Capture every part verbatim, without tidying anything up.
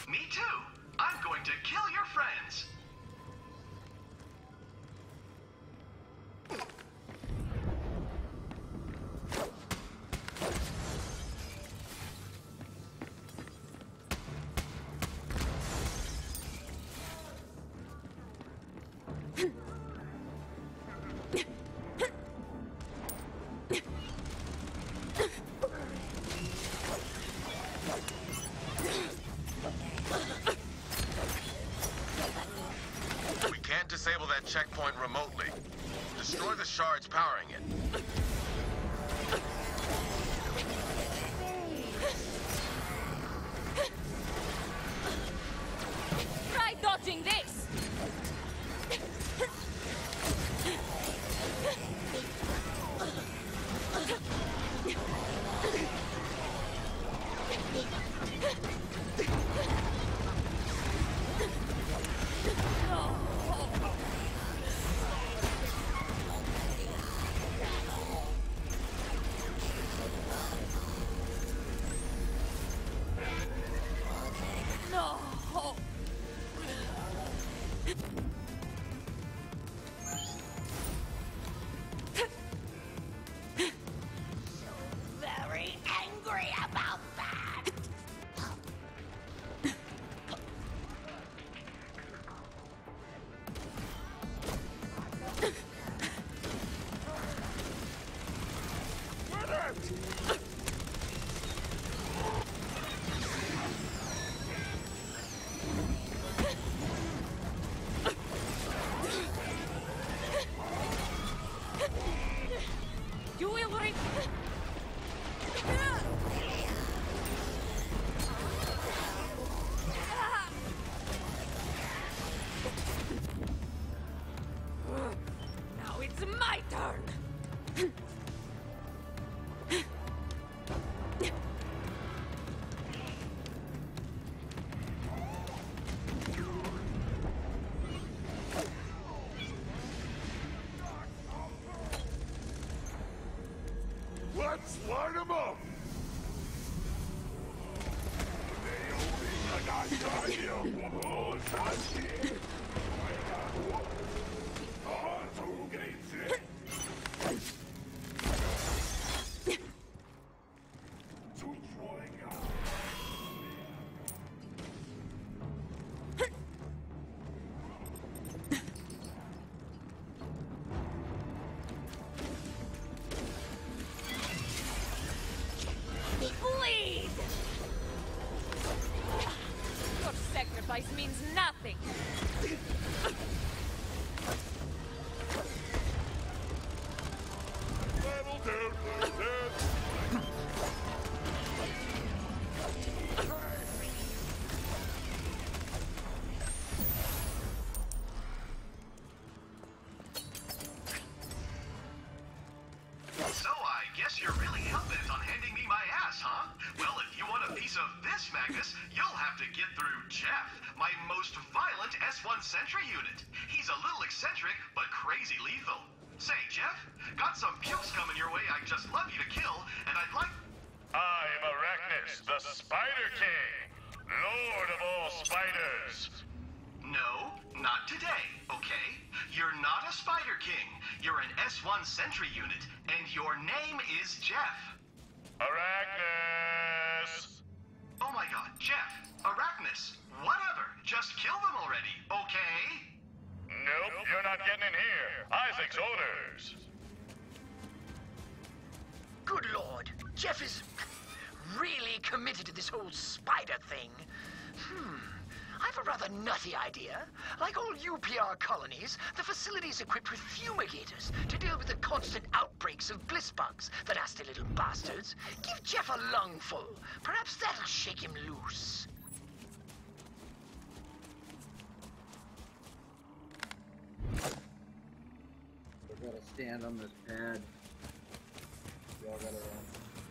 Me too. I'm going to kill your friends. Disable that checkpoint remotely. Destroy the shards powering it. Try dodging this! Very angry about that. You will re- Now it's my turn! Let's line them up! Bleed! Your sacrifice means nothing! That'll do. That's... So I guess you're really hell-bent on handing me my ass, huh? Well, if you want a piece of this, Magnus, you'll have to get through Jeff, my most violent S one Sentry unit. He's a little eccentric, but crazy lethal. Say, Jeff, got some pukes coming your way I'd just love you to kill, and I'd like... I am Arachnus, the Spider King, Lord of all spiders. No, not today, okay? You're not a Spider King. You're an S one Sentry unit, and your name is Jeff. Arachnus! Oh my god, Jeff, Arachnus, whatever. Just kill them already, okay? Nope, you're not getting in here. Isaac's orders. Good lord, Jeff is really committed to this whole spider thing. Hmm. I've a rather nutty idea. Like all U P R colonies, the facility's equipped with fumigators to deal with the constant outbreaks of bliss bugs, the nasty little bastards. Give Jeff a lungful. Perhaps that'll shake him loose. We gotta stand on this pad. We all gotta run.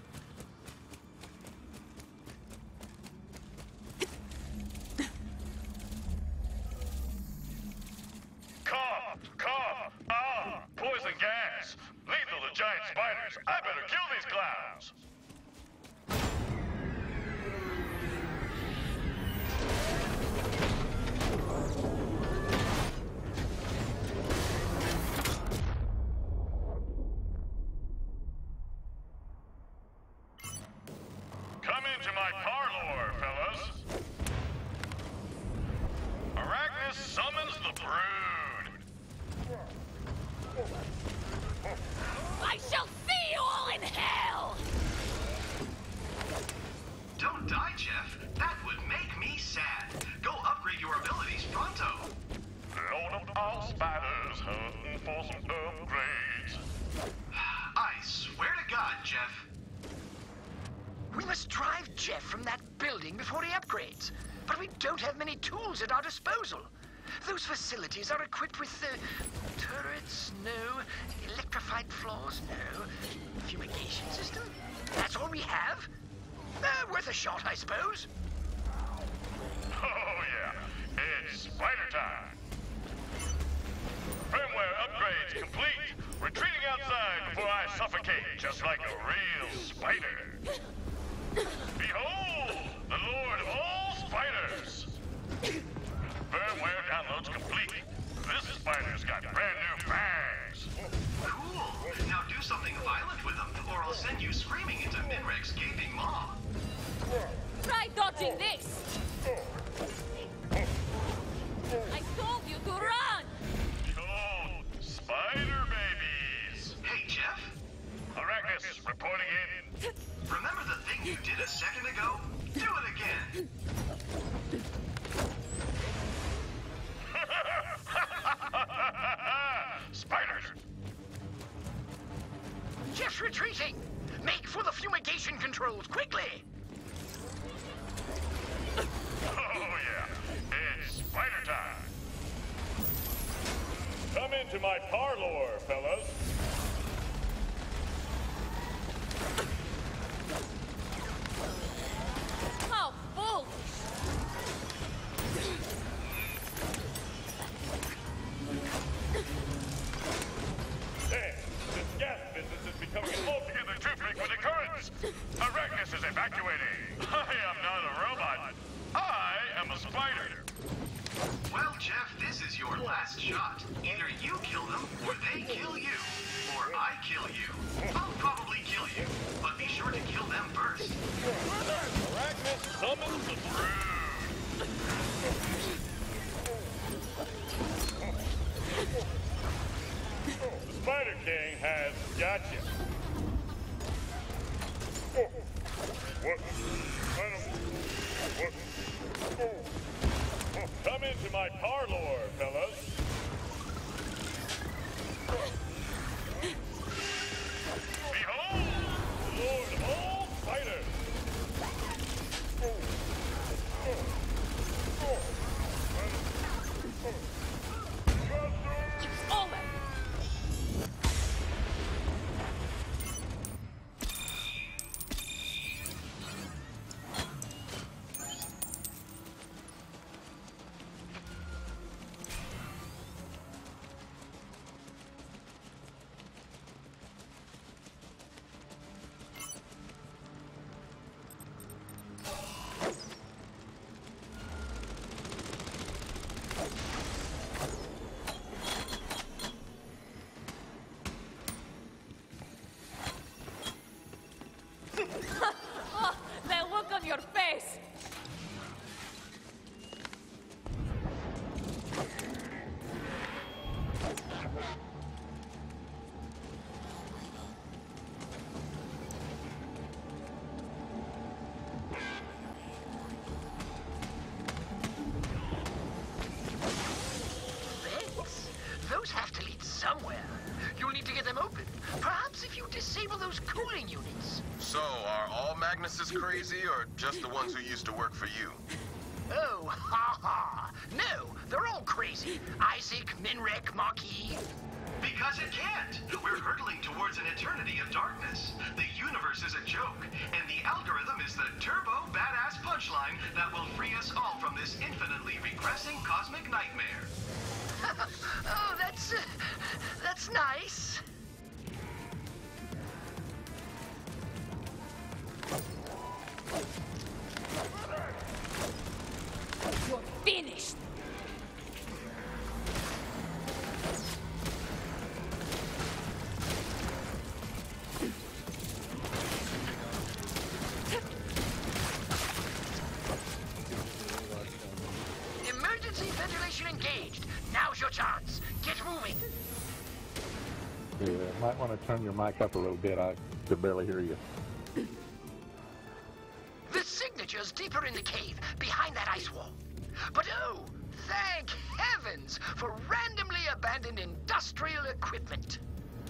Cough! Cough! Ah! Poison gas! Lethal to giant spiders! I better kill these clowns! Come into my parlor, fellas. Arachnus summons the brood. I shall see you all in hell! Don't die, Jeff. That would make me sad. Go upgrade your abilities pronto. Lord of all spiders hunting for some upgrades. I swear to God, Jeff. We must drive Jeff from that building before he upgrades. But we don't have many tools at our disposal. Those facilities are equipped with uh, turrets, no. Electrified floors, no. Fumigation system? That's all we have? Uh, worth a shot, I suppose. Oh, yeah. It's spider time. Firmware upgrades complete. Retreating outside before I suffocate, just like a real spider. Behold, the Lord of all spiders. Firmware downloads complete. This spider's got brand new fangs. Cool. Now do something violent with them, or I'll send you screaming into Minrek's gaping maw. Try dodging this! I told you to run! Behold, spider babies. Hey, Jeff. Arachnus reporting in. Remember the thing you did a second ago? Do it again. Spiders. Jeff's retreating. Make for the fumigation controls, quickly. Oh, yeah. It's spider time. Come into my parlor, fellas. How foolish! Hey, this gas business is becoming altogether too big for the currents. Arachnus is evacuating. I am not a robot. I am a spider. Well, Jeff, this is your last shot. Either you kill them, or they kill you. Or I kill you. I'll probably kill you, but be sure to kill them first. Arachnus summons the brood. The Spider King has got you. What? What? Come into my parlor, fellas. Behold, the Lord of all spiders. It's over! Oh, that look on your face! Vents? Those have to lead somewhere. You'll need to get them open. Perhaps if you disable those cooling units. So, are all Magnuses crazy, or just the ones who used to work for you? Oh, ha ha. No, they're all crazy. Isaac, Minrek, Marquis. Because it can't. We're hurtling towards an eternity of darkness. The universe is a joke, and the algorithm is the turbo badass punchline that will free us all from this infinitely regressing cosmic nightmare. Oh, that's... Uh, that's nice. You're finished! Might want to turn your mic up a little bit. I could barely hear you. The signature's deeper in the cave, behind that ice wall. But oh, thank heavens for randomly abandoned industrial equipment.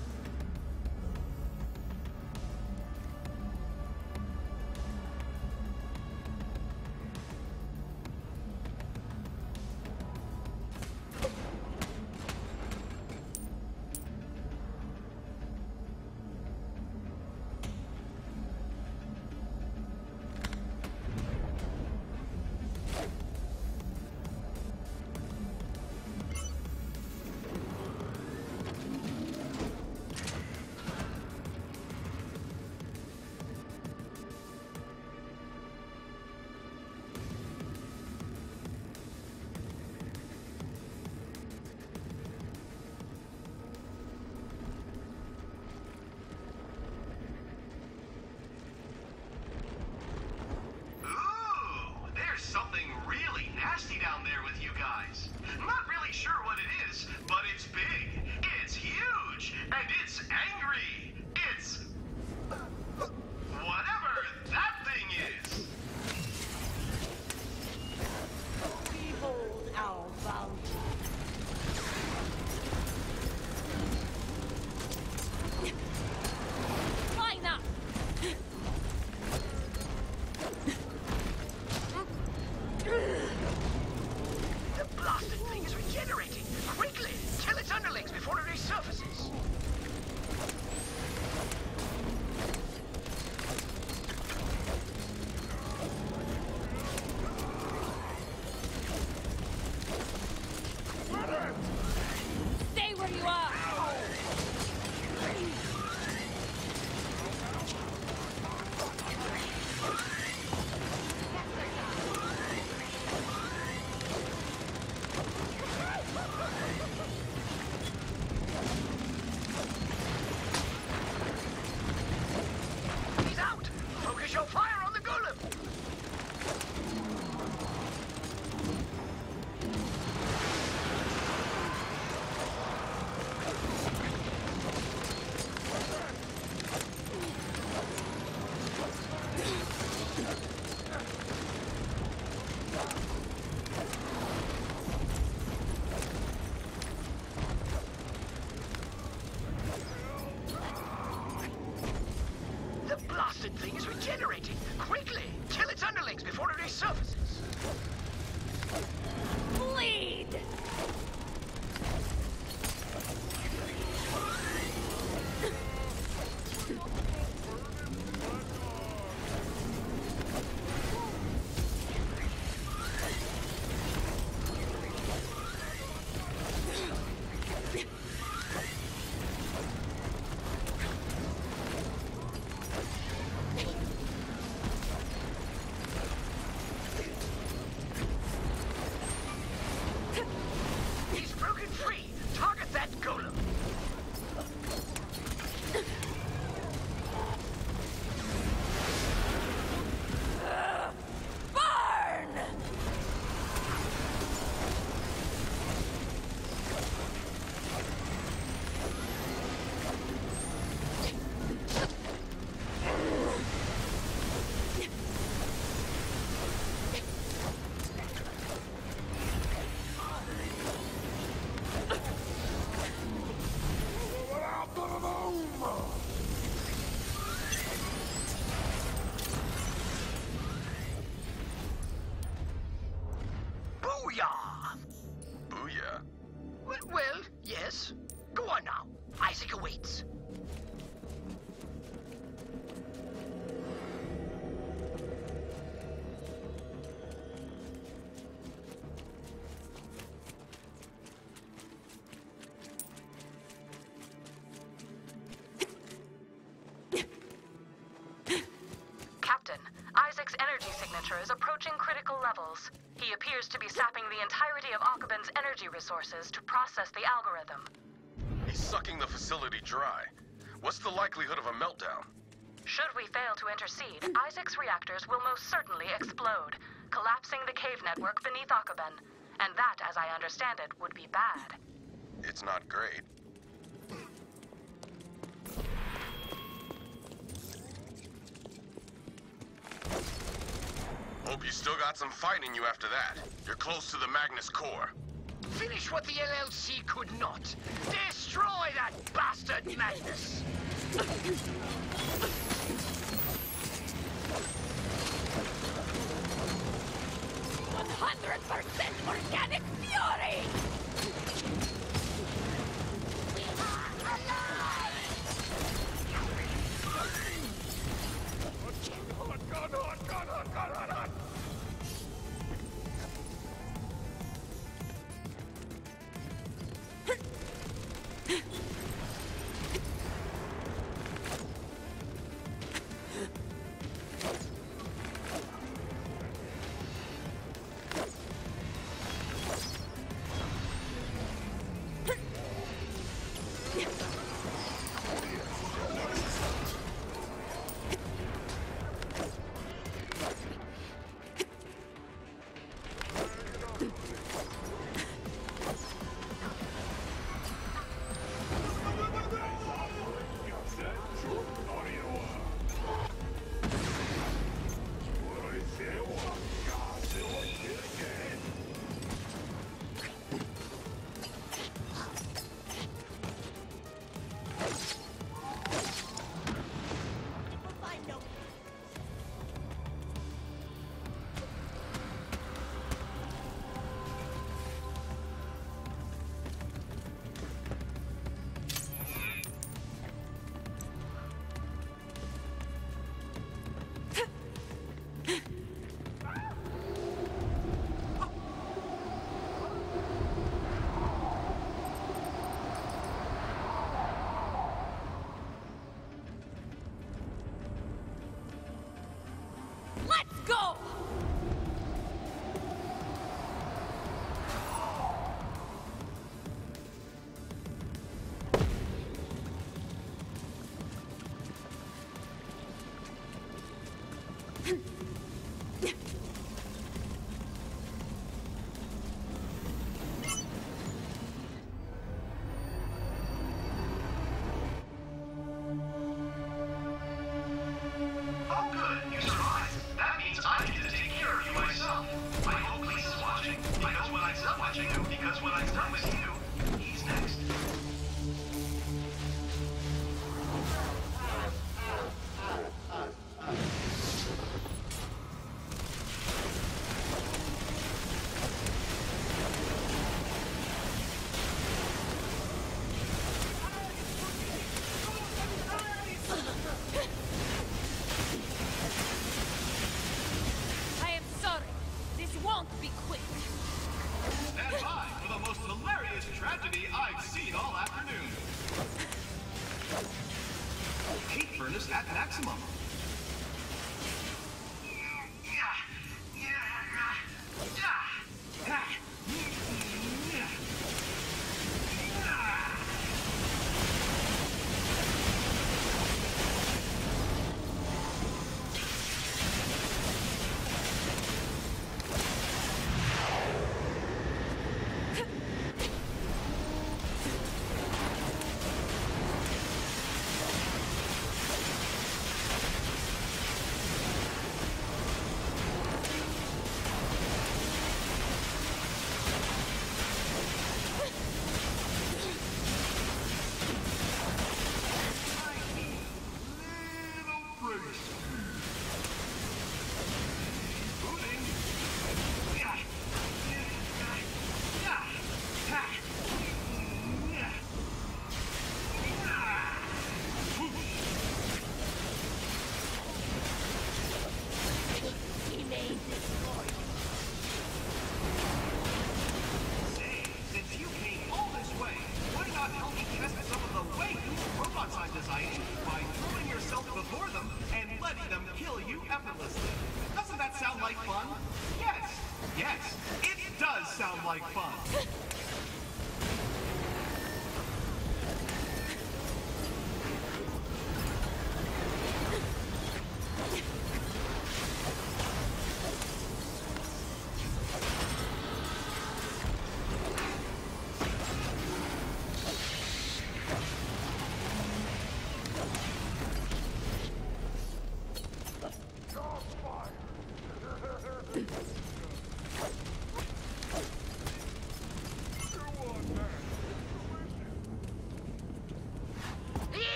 Thing is regenerating. Quickly, kill its underlings before it resurfaces. Bleed! Booyah! Booyah? Well, well, yes. Go on now. Isaac awaits. Captain, Isaac's energy signature is approaching critical levels. He appears to be sapping the entirety of Akaban's energy resources to process the algorithm. He's sucking the facility dry. What's the likelihood of a meltdown? Should we fail to intercede, Isaac's reactors will most certainly explode, collapsing the cave network beneath Akaban. And that, as I understand it, would be bad. It's not great. You still got some fight in you after that. You're close to the Magnus core. Finish what the L L C could not. Destroy that bastard Magnus! one hundred percent organic fury! We are alive! God, God, God, God, God, God. Let's go! Oh, good. You survived. That means I get to take care of you myself. I hope Cleese is watching, because when I'm done watching you, because when I'm done with you, he's next. I am sorry. This won't be quick. Stand by for the most hilarious tragedy I've seen all afternoon. Heat furnace at maximum. Since you came all this way, why not help me test some of the way new robots I'm designing by throwing yourself before them and letting them kill you effortlessly? Doesn't that sound like fun? Yes, yes, it does sound like fun.